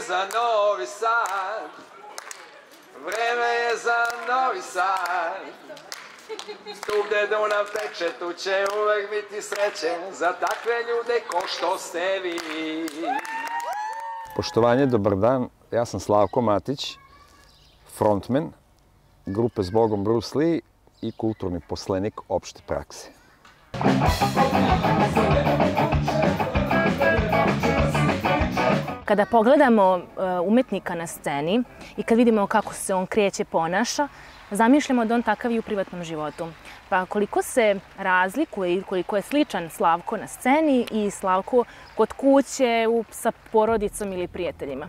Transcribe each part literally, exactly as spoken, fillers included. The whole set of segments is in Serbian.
za Novi Sad, vreme je za Novi Sad. Tu gde Dunav teče, tu će uvek biti sreće za takve ljude ko što ste vi. Poštovanje, dobar dan. Ja sam Slavko Matić, frontman grupe Zbogom Bruce Lee i kulturni poslenik opšte prakse. Kada pogledamo umetnika na sceni i kad vidimo kako se on kreće, ponaša, zamišljamo da on takav i u privatnom životu. Pa koliko se razlikuje i koliko je sličan Slavko na sceni i Slavko kod kuće sa porodicom ili prijateljima?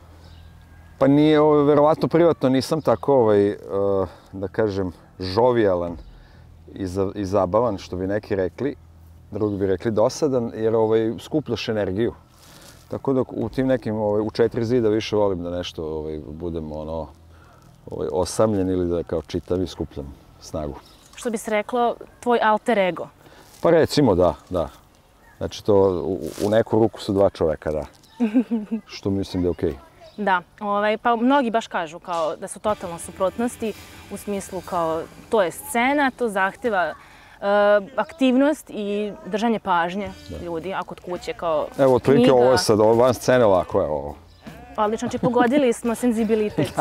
Pa nije, verovatno privatno nisam tako, da kažem, žovijalan i zabavan, što bi neki rekli. Drugi bi rekli dosadan, jer skupljaš energiju. Tako da u tim nekim, u četiri zida više volim da nešto budem ono osamljen ili da kao čitam i skupljam snagu. Što bi se reklo, tvoj alter ego? Pa recimo da, da. Znači to u neku ruku su dva čoveka, da. Što mislim da je okej. Da, pa mnogi baš kažu kao da su totalno suprotnosti u smislu kao to je scena, to zahteva aktivnost i držanje pažnje ljudi, a kod kuće kao knjiga. Evo, otprilike ovo je sad, ovo van scene ovako je ovo. Odlično, znači pogodili smo senzibilitet.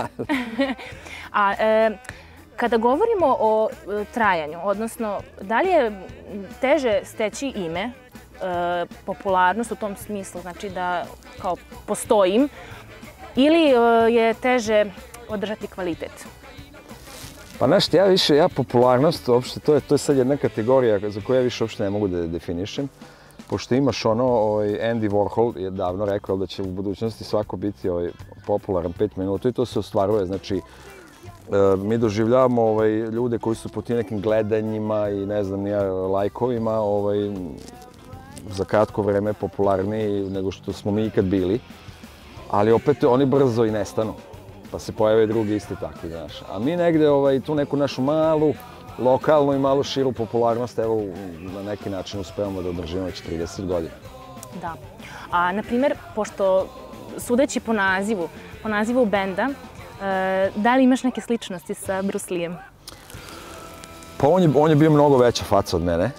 A kada govorimo o trajanju, odnosno da li je teže steći ime, popularnost u tom smislu, znači da kao postojim, ili je teže održati kvalitet? Pa znaš, ja više, ja popularnost, uopšte, to je sad jedna kategorija za koju ja više uopšte ne mogu da definišem. Pošto imaš ono, Andy Warhol je davno rekao da će u budućnosti svako biti popularan pet minuta i to se ostvaruje. Znači, mi doživljavamo ljude koji su po tim nekim gledanjima i ne znam, lajkovima za kratko vreme popularniji nego što smo mi ikad bili. Ali opet oni brzo i nestanu, pa se pojave drugi isti takvi, znaš. A mi negde tu neku našu malu, lokalnu i malo širu popularnost, evo, na neki način uspevamo da održimo već trideset godina. Da. A, na primjer, pošto sudeći po nazivu, po nazivu benda, da li imaš neke sličnosti sa Bruce Leeem? Pa on je bio mnogo veća faca od mene.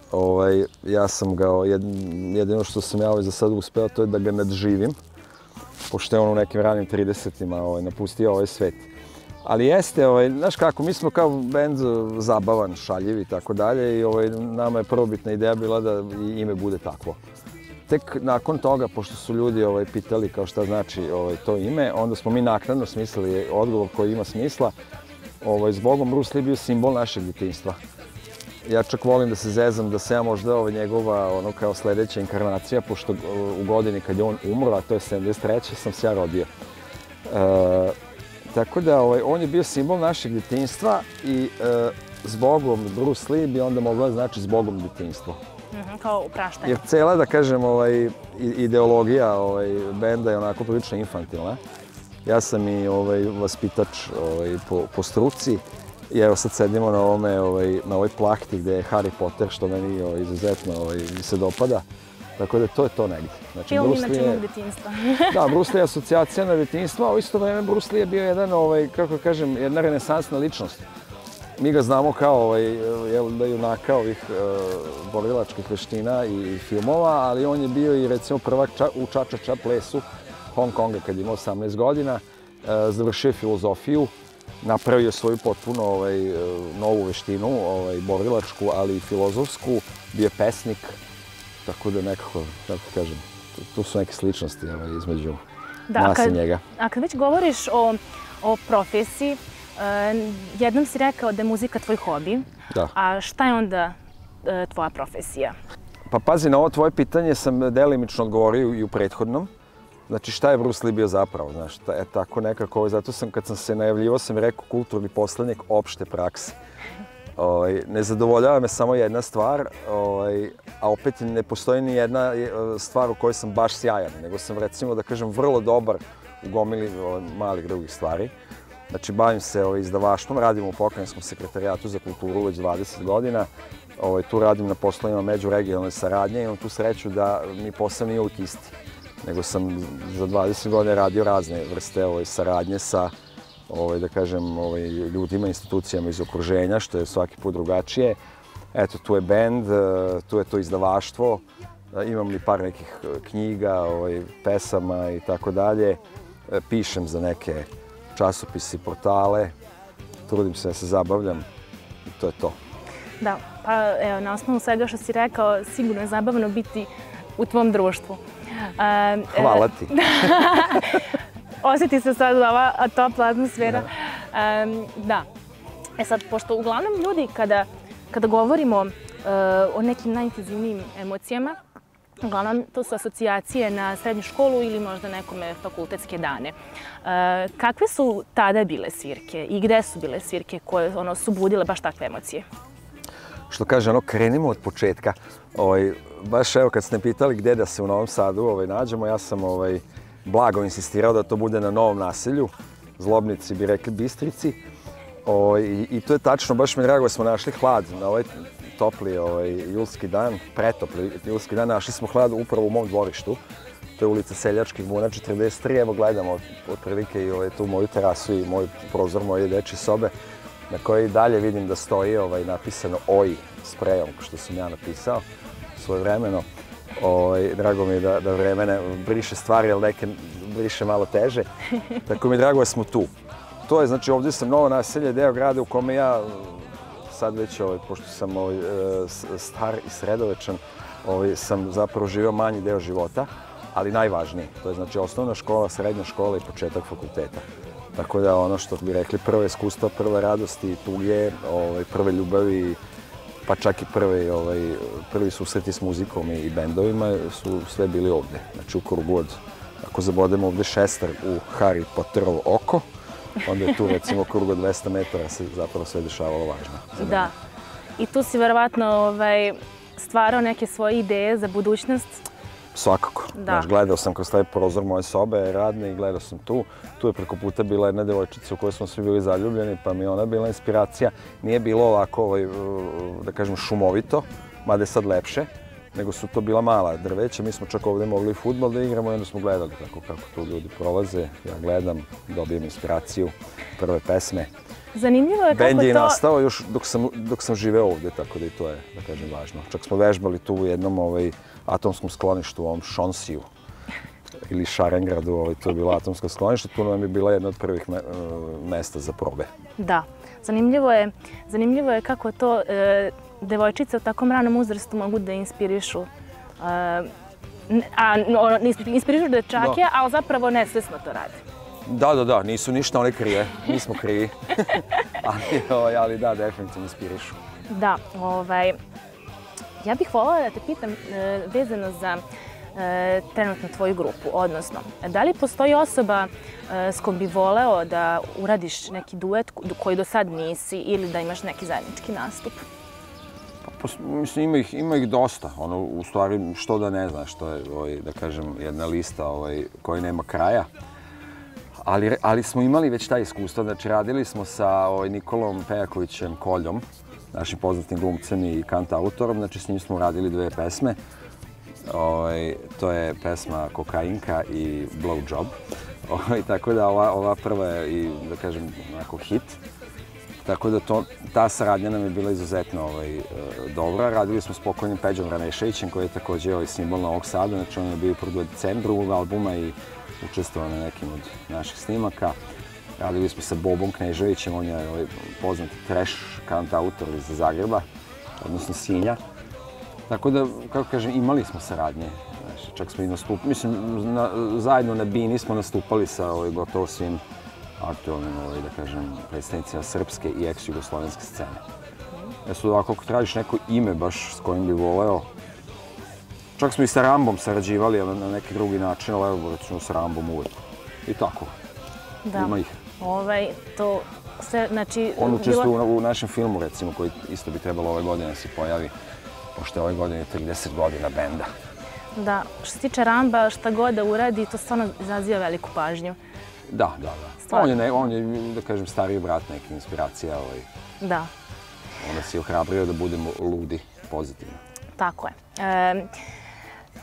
Ja sam ga, jedino što sam ja za sad uspeo, to je da ga nadživim, pošto je on u nekim ranim tridesetima napustio ovaj svet. Ali jeste, znaš kako, mi smo kao bend zabavan, šaljiv i tako dalje i nama je prvobitna ideja bila da ime bude takvo. Tek nakon toga, pošto su ljudi pitali kao šta znači to ime, onda smo mi naknadno smislili odgovor koji ima smisla. Zbogom Bruce Lee bio simbol našeg djetinjstva. Ja čak volim da se zezam da se ja možda njegova ono kao sljedeća inkarnacija, pošto u godini kad je on umro, a to je sedamdeset treća sam se ja rodio. Tako da on je bio simbol našeg djetinjstva i zbogom Bruce Lee bi onda mogla znači zbogom djetinjstvo. Kao upraštanje. Jer cela, da kažem, ideologija benda je onako prilično infantilna. Ja sam i vaspitač po struci. I evo sad sedimo na ovoj plahti gde je Harry Potter, što meni izuzetno se dopada. Tako da to je to negdje. Film inače mog djetinjstva. Da, Bruce Lee je asocijacija na djetinjstvo, a u isto vreme Bruce Lee je bio jedan, kako kažem, jedna renesansna ličnost. Mi ga znamo kao junaka ovih borilačkih veština i filmova, ali on je bio i recimo prvak u ča-ča-ča plesu Hong Konga kad je imao osamnaest godina, završio je filozofiju, napravio svoju potpuno novu veštinu, borilačku, ali i filozofsku, bio je pesnik, tako da nekako, kako kažem, tu su neke sličnosti između nas i njega. A kad već govoriš o profesiji, jednom si rekao da je muzika tvoj hobi, a šta je onda tvoja profesija? Pa pazi, na ovo tvoje pitanje sam delimično odgovorio i u prethodnom. Znači šta je Bruce Lee bio zapravo, znaš, tako nekako, zato sam kad sam se najavljivao sam rekao kulturni poslenik opšte prakse. Ne zadovoljava me samo jedna stvar, a opet ne postoji ni jedna stvar u kojoj sam baš sjajan, nego sam recimo da kažem vrlo dobar u gomili malih drugih stvari. Znači bavim se izdavaštvom, radim u Pokrajinskom sekretarijatu za kulturu već dvadeset godina. Tu radim na poslovima međuregionalne saradnje i imam tu sreću da mi posao nije uvijek isti. nego sam za dvadeset godina radio razne vrste ovaj, saradnje sa ovaj, da kažem, ovaj, ljudima, institucijama iz okruženja, što je svaki put drugačije. Eto, tu je bend, tu je to izdavaštvo, imam i par nekih knjiga, ovaj, pesama i tako dalje. Pišem za neke časopisi, portale, trudim se da se zabavljam i to je to. Da, pa evo, na osnovu svega što si rekao, sigurno je zabavno biti u tvom društvu. E, Hvala ti. Osjeti se sad ova topla atmosfera. E, da. E sad, pošto uglavnom ljudi kada, kada govorimo e, o nekim najintenzivnijim emocijama, uglavnom to su asocijacije na srednju školu ili možda nekome fakultetske dane. E, kakve su tada bile svirke i gde su bile svirke koje ono, su budile baš takve emocije? Što kaže, ono, krenimo od početka. Ovaj, baš evo, kad ste me pitali gdje da se u Novom Sadu ovaj, nađemo, ja sam ovaj, blago insistirao da to bude na Novom naselju. Zlobnici bi rekli Bistrici. Ovaj, i, I to je tačno, baš mi je drago da smo našli hlad na ovaj topli ovaj, julski dan, pretopli julski dan. Našli smo hlad upravo u mom dvorištu. To je ulica Seljačkih Buna četrdeset tri. Evo gledamo otprilike i ovaj, tu moju terasu i moj prozor moje dečje sobe, na kojoj i dalje vidim da stoji ovaj, napisano O I sprejom, što sam ja napisao svojevremeno. Ovaj, drago mi je da, da vremene briše stvari, ali neke briše malo teže. Tako mi je drago da smo tu. To je, znači, ovdje sam Novo naselje, deo grada u kome ja sad već, ovaj, pošto sam ovaj, star i sredovečan, ovaj, sam zapravo živio manji deo života, ali najvažniji. To je, znači, osnovna škola, srednja škola i početak fakulteta. Tako da ono što bi rekli, prve iskustva, prve radosti, tuge, ovaj, prve ljubavi, pa čak i prvi, ovaj, prvi susreti s muzikom i bendovima su sve bili ovdje. Znači u krugu od, ako zabodemo ovdje šestar u Harry Potterovo oko, onda je tu recimo krug od dvesta metara se zapravo sve dešavalo važno. Da. I tu si verovatno ovaj, stvarao neke svoje ideje za budućnost? Svakako. Znaš, gledao sam kroz taj prozor moje sobe radne i gledao sam tu. Tu je preko puta bila jedna devojčica u kojoj smo svi bili zaljubljeni, pa mi je ona bila inspiracija. Nije bilo ovako, ovaj, da kažem, šumovito, mada je sad lepše, nego su to bila mala drveća. Mi smo čak ovdje mogli fudbal da igramo i onda smo gledali tako kako tu ljudi prolaze. Ja gledam, dobijem inspiraciju, prve pesme. Zanimljivo je kako to... Bend je nastao još dok sam, dok sam živeo ovdje, tako da i to je, da kažem, važno. Čak smo vežbali tu u jednom ovaj, atomskom skloništu, u ovom Šonsiju ili Šarengradu, ovaj, to je bilo atomsko sklonište, tu nam je bila jedna od prvih me, mesta za probe. Da, zanimljivo je, zanimljivo je kako to e, devojčice u takvom ranom uzrastu mogu da inspirišu. E, a, ono, inspirišu dečake, ali zapravo nesvesno to rade. Da, da, da, nisu ništa one krije, nismo krivi, ali, ali da, definitivno inspirišu. Da, ovaj, ja bih voljela da te pitam e, vezano za e, trenutno tvoju grupu, odnosno, da li postoji osoba e, s kojom bi voleo da uradiš neki duet koji do sad nisi ili da imaš neki zajednički nastup? Pa, mislim, ima ih, ima ih dosta, ono, u stvari, što da ne znaš, to je, ovaj, da kažem, jedna lista ovaj, koja nema kraja. Ali, ali smo imali već taj iskustvo, znači radili smo sa ovaj, Nikolom Pejakovićem Koljom, našim poznatim glumcem i kantautorom, znači s njim smo radili dve pesme. Ovaj, to je pesma Kokainka i Blowjob. Ovaj, tako da ova, ova prva je i, da kažem, onako hit. Tako da to, ta saradnja nam je bila izuzetno ovaj, dobra. Radili smo s pokojnim Peđom Raneševićem, koji je također ovaj, simbol Novog Sada, znači on je bio u producentru albuma i učestvovao na nekim od naših snimaka. Radili smo sa Bobom Kneževićem, on je ovaj, poznat trash kantautor iz Zagreba, odnosno Sinja. Tako da, kako kažem, imali smo saradnje. Znači, čak smo i nastupali, mislim, na, zajedno na Bini smo nastupali sa ovaj, gotovo svim aktualnim, ovaj, da kažem, predstavnicima srpske i ex-jugoslovenske scene. Ja su ovako, ako tražiš neko ime baš s kojim bi voleo, čak smo i sa Rambom sarađivali na neki drugi način, ali evo, recimo s Rambom uvijek. I tako. Da. Ima ih. Ovaj, to sve, znači... On učestvuje bilo... u našem filmu, recimo, koji isto bi trebalo ove godine da se pojavi, pošto je ove godine trideset godina benda. Da, što se tiče Ramba, šta god da uradi, to stvarno izaziva veliku pažnju. Da, da, da. On je, ne, on je, da kažem, stariji brat, neka inspiracija. Ovaj. Da. Onda si ohrabrio da budemo ludi, pozitivno. Tako je. E,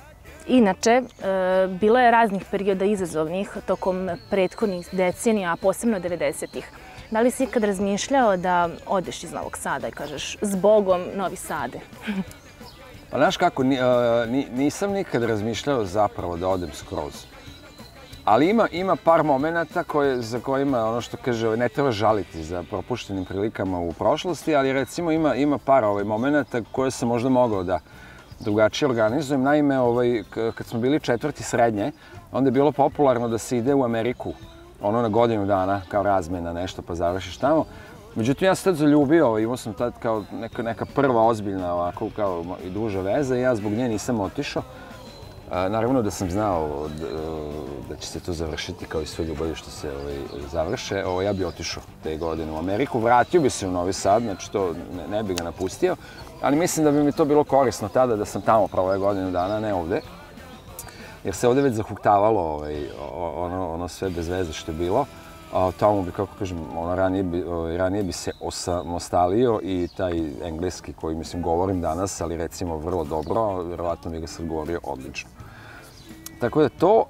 Inače, bilo je raznih perioda izazovnih tokom prethodnih decenija, a posebno devedesetih. Da li si ikad razmišljao da odeš iz Novog Sada i kažeš zbogom Novi Sade? Pa znaš kako, nisam nikad razmišljao zapravo da odem skroz. Ali ima par momenata za kojima, ono što kaže, ne treba žaliti za propuštenim prilikama u prošlosti, ali recimo ima par momenata koje sam možda mogao da drugačije organizujem. Naime, kad smo bili četvrti srednje, onda je bilo popularno da se ide u Ameriku, ono na godinu dana, kao razmena nešto, pa završiš tamo. Međutim, ja sam tad zaljubio, imao sam tad kao neka prva ozbiljna ovako kao i duža veza i ja zbog nje nisam otišao. Naravno da sam znao da će se to završiti kao i sve ljubavi što se završe. Ja bi otišao te godine u Ameriku, vratio bi se u Novi Sad, znači to ne bi ga napustio. Ali mislim da bi mi to bilo korisno tada da sam tamo proveo godinu dana, ne ovde. Jer se ovde već zahuktavalo ono sve bez veze što je bilo. Tamo bi, kako kažem, ranije bi se osamostalio i taj engleski koji, mislim, govorim danas, ali recimo vrlo dobro, verovatno bi ga sad govorio odlično. Tako da to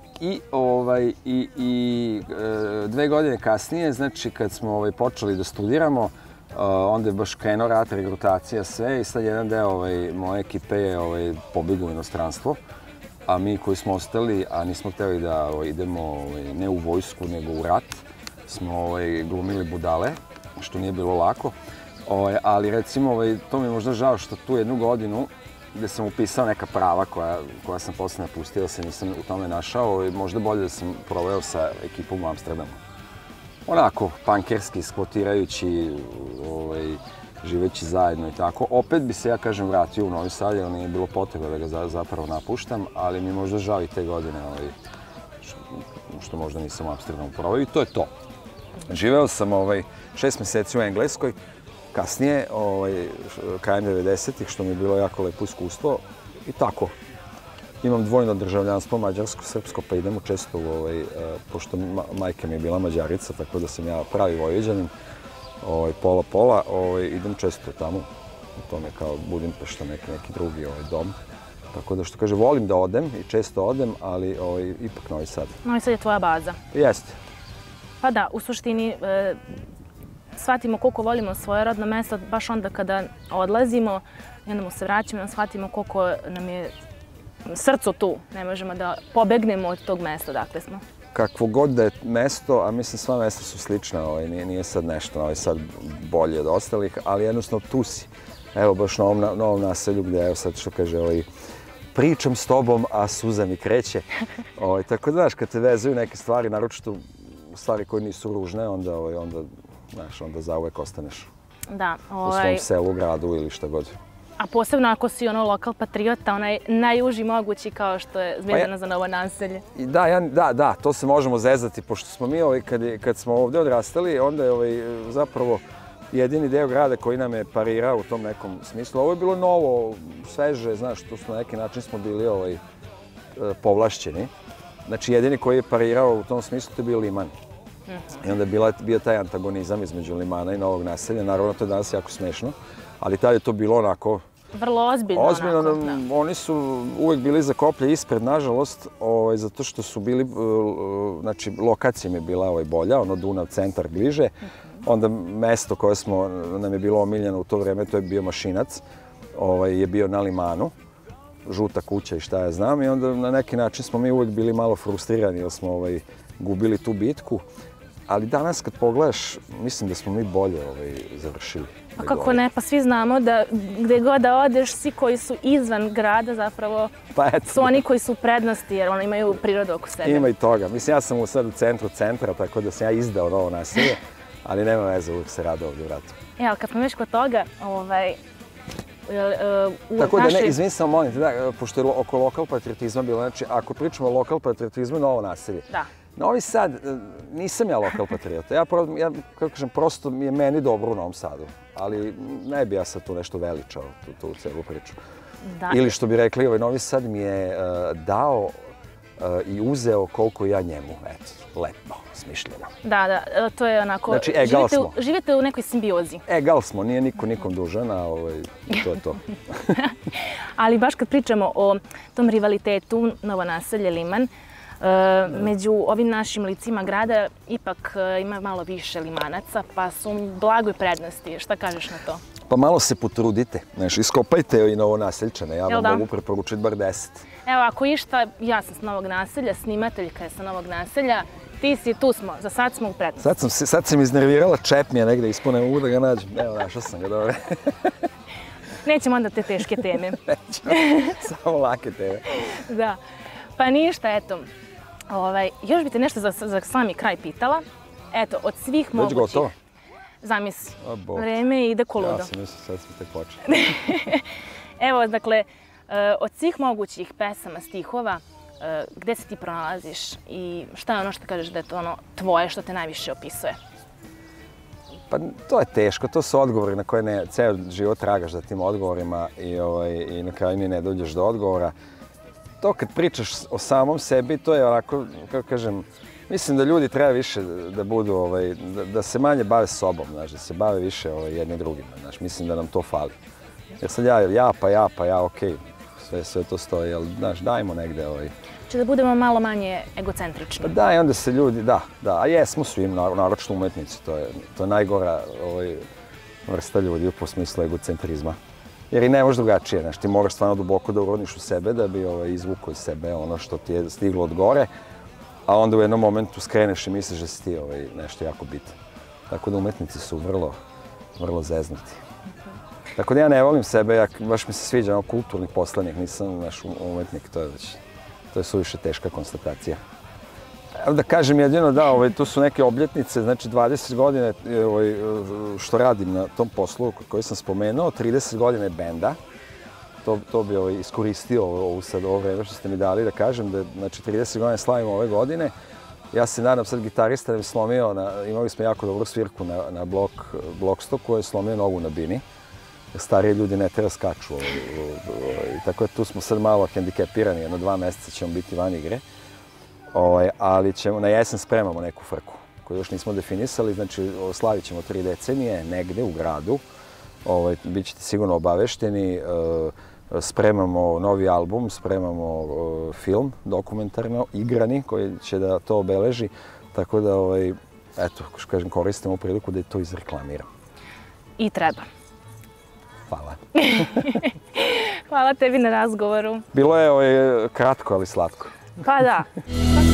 i dve godine kasnije, znači kad smo počeli da studiramo, onda je baš krenuo rat, regrutacija, sve i sad jedan deo moje ekipe je pobegao u inostranstvo. A mi koji smo ostali, a nismo hteli da idemo ne u vojsku, nego u rat, smo glumili budale, što nije bilo lako. Ali recimo, to mi je možda žao što tu jednu godinu gde sam upisao neka prava koja sam posle napustio, da se nisam u tome našao i možda bolje da sam proveo sa ekipom u Amsterdamu. Onako, pankerski, skvotirajući, živeći zajedno i tako. Opet bi se, ja kažem, vratio u Novi Sad, jer nije bilo potrebe da ga zapravo napuštam, ali mi je možda žao i te godine što možda nisam u Amsterdamu proveo i to je to. Živeo sam šest meseci u Engleskoj, kasnije, krajem devedesetih, što mi je bilo jako lepo iskustvo i tako. Imam dvojno državljanstvo, mađarsko-srpsko, pa idemo često, pošto majka mi je bila Mađarica, tako da sam ja pravi Vojvođanin, pola-pola, idem često tamo, u tome kao Budimpešta, neki drugi dom. Tako da što kaže, volim da odem i često odem, ali ipak Novi Sad. Novi Sad je tvoja baza. Jeste. Pa da, u suštini shvatimo koliko volimo svoje rodno mesto, baš onda kada odlazimo i onda mu se vraćamo, onda shvatimo koliko nam je srcu tu. Ne možemo da pobegnemo od tog mesta dakle smo. Kakvo god da je mesto, a mislim sva mesta su slična, nije sad nešto, Novi Sad bolje od ostalih, ali jednostavno tu si. Evo baš na ovom naselju gde, evo sad što kaže, pričam s tobom, a suza mi kreće. Tako da, znaš, kad te vezuju neke stvari, naročito stvari koje nisu ružne, onda, znaš, onda zauvek ostaneš u svom selu, gradu ili šta god. A posebno ako si ono lokal patriota, onaj najuži mogući kao što je Zvezdana za Novo naselje. Da, da, da, to se možemo zezati, pošto smo mi, kad smo ovde odrastali, onda je zapravo jedini deo grada koji nam je parirao u tom nekom smislu. Ovo je bilo novo, sveže, znaš, tu na neki način smo bili povlašćeni. Znači, jedini koji je parirao u tom smislu to je bio Liman. I onda je bio taj antagonizam između Limana i Novog naselja. Naravno, to je danas jako smešno, ali tada je to bilo onako... Vrlo ozbiljno onako, Ozbiljno, oni su uvek bili za koplje ispred, nažalost, zato što su bili, znači, lokacija mi je bila bolja, ono Dunav centar bliže. Onda mesto koje smo, nam je bilo omiljeno u to vreme, to je bio Mašinac, je bio na Limanu, žuta kuća i šta ja znam, i onda na neki način smo mi uvek bili malo frustrirani jer smo gubili tu bitku. Ali danas kad pogledaš, mislim da smo mi bolje završili. A kako ne, pa svi znamo da gde god da odeš, svi koji su izvan grada zapravo su oni koji su u prednosti jer oni imaju prirodu oko sebe. Ima i toga. Mislim, ja sam sad u centru centra, tako da sam ja izdao Novo naselje, ali nema veze, uvijek se rado ovdje vratim. E, ali kad smo već kod toga, ovaj... Tako da ne, izvini samo, molim te, pošto je oko lokal patriotizma bilo, znači ako pričamo o lokal patriotizmu, Novo naselje. Da. Novi Sad, nisam ja lokal patriota, ja, kako kažem, prosto mi je meni dobro u Novom Sadu, ali ne bi ja sad tu nešto veličao, tu celu priču. Ili što bi rekli, ovaj Novi Sad mi je dao i uzeo koliko ja njemu, eto, lepo, smišljeno. Da, da, to je onako, znači, egal smo. Živite u nekoj simbiozi. Egal smo, nije niko nikom dužan, a ovaj, to je to. Ali baš kad pričamo o tom rivalitetu Novo naselje Liman, među ovim našim licima grada ipak ima malo više Limanaca, pa su u blagoj prednosti. Šta kažeš na to? Pa malo se potrudite, znaš, iskopajte i Novo naseljčane, ja vam mogu preporučiti bar deset. Evo, ako išta, ja sam s Novog naselja, snimateljka je sa Novog naselja, ti si, tu smo, za sad smo u prednosti. Sad sam, sad sam iznervirala, čep mi je negde ispune, mogu da ga nađem, evo, našao sam ga, dobro. Nećemo onda te teške teme. Nećemo, samo lake teme. Da, pa ništa, eto, ovaj, još bi te nešto za, za sami kraj pitala. Eto, od svih mogućih... Već gotovo? Zamisli, vreme ide ko ludo. Ja sam mislio, sad smo tek počeli. Evo, dakle, od svih mogućih pesama, stihova, gde se ti pronalaziš i šta je ono što kažeš da je to ono tvoje što te najviše opisuje? Pa to je teško, to su odgovori na koje ne, ceo život tragaš za tim odgovorima i, ovaj, i na kraju ni ne dođeš do odgovora. To kad pričaš o samom sebi, to je onako, kako kažem, mislim da ljudi treba više da budu, ovaj, da, da se manje bave sobom, znaš, da se bave više ovaj, jedni drugima, znaš, mislim da nam to fali. Jer sad ja, ja pa ja pa ja, okej, sve, sve to stoji, ali znaš, dajmo negde ovaj... Če da budemo malo manje egocentrični. Pa da, i onda se ljudi, da, da, a jesmo svim, naročno umetnici, to je, to je najgora ovaj, vrsta ljudi po smislu egocentrizma. Jer i ne možeš drugačije, znaš, ti moraš stvarno duboko da urodiš u sebe da bi ovaj, izvukao iz sebe ono što ti je stiglo od gore, a onda u jednom momentu skreneš i misliš da si ti ovaj, nešto jako bitno. Tako da umetnici su vrlo, vrlo zeznuti. Tako da ja ne volim sebe, ja, baš mi se sviđa ono, kulturni poslanik, nisam naš umetnik, to je već, to je suviše teška konstatacija. Evo da kažem jedino da, ovaj, tu su neke obljetnice, znači dvadeset godine ovaj, što radim na tom poslu koji sam spomenuo, trideset godine benda. To, to bi ovaj, iskoristio ovo sad ovo vreme što ste mi dali da kažem da znači trideset godina slavimo ove godine. Ja se nadam sad gitarista da mi slomio, na, imali smo jako dobru svirku na, na blok, Blokstoku koji je slomio nogu na bini. Starije ljudi ne treba skaču. Ovaj, ovaj, tako da tu smo sad malo hendikepirani, jedno dva mjeseca ćemo biti van igre. Ovaj, ali ćemo, na jesen spremamo neku frku koju još nismo definisali, znači slavit ćemo tri decenije negde u gradu. Ovaj, bit ćete sigurno obavešteni. Spremamo novi album, spremamo film dokumentarno, igrani, koji će da to obeleži. Tako da, ovaj, eto, što kažem, koristimo priliku da je to izreklamiram. I treba. Hvala. Hvala tebi na razgovoru. Bilo je ovaj, kratko, ali slatko. Pa da.